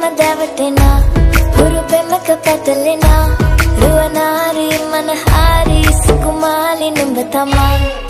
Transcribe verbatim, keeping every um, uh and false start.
දැවටෙනා හුරු පෙමක පැටලෙනා රුවනාරි මනහාරි සුකුමාලි නුඹ තමා